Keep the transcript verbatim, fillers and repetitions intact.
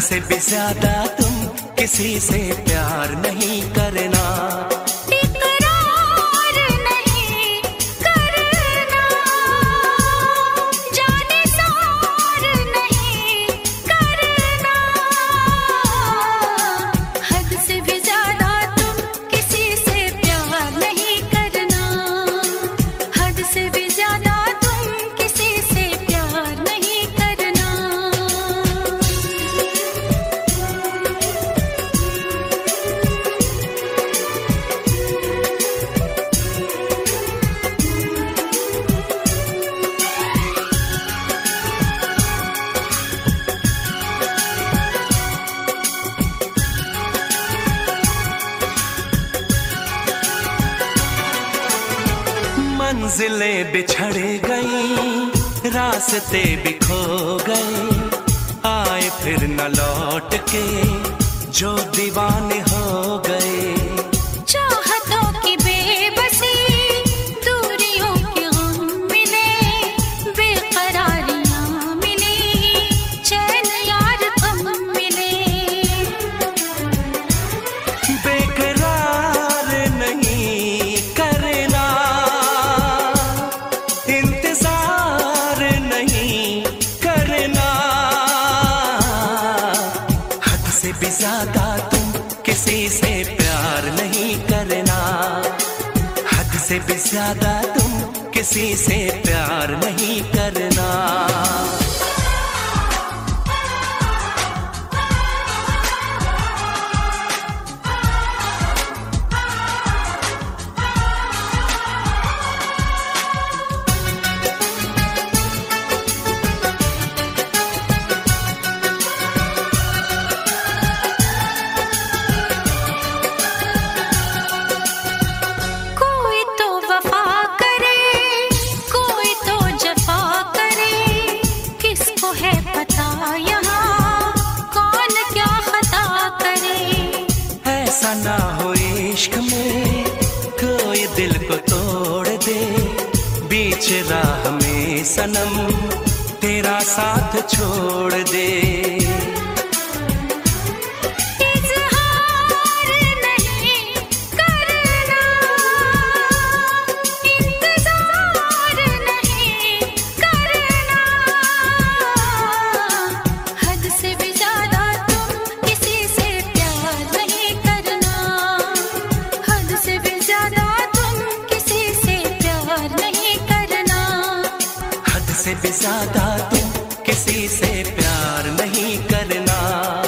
से भी ज्यादा तुम किसी से प्यार नहीं करना। इकरार नहीं करना, जाने सार नहीं करना। हद से भी ज्यादा तुम किसी से प्यार नहीं करना। हद से भी ज्यादा तुम किसी से प्यार नहीं करना। मंजिलें बिछड़ गई, रास्ते भी खो गए, आए फिर न लौट के जो दीवाने हो गए। चाहतों की बेबसी, दूरियों के गम मिले, बेकरारियां मिली, चैन यार कम मिले। बेकरार नहीं करना, इंतजार नहीं करना। हद से भी ज्यादा तुम किसी से प्यार नहीं करना। हद से भी ज्यादा तुम किसी से प्यार नहीं करना। कोई तो वफा करे, कोई तो जफा करे, किसको है पता यहाँ कौन क्या खता करे। ऐसा ना हो इश्क में कोई दिल को तोड़ दे, बीच राह में सनम तेरा साथ छोड़ दे। इज़हार नहीं करना, इंतज़ार नहीं करना। हद से भी ज्यादा तुम किसी से प्यार नहीं करना। हद से भी ज्यादा तुम किसी से प्यार नहीं करना। हद से भी ज्यादा तुम किसी से प्यार नहीं करना।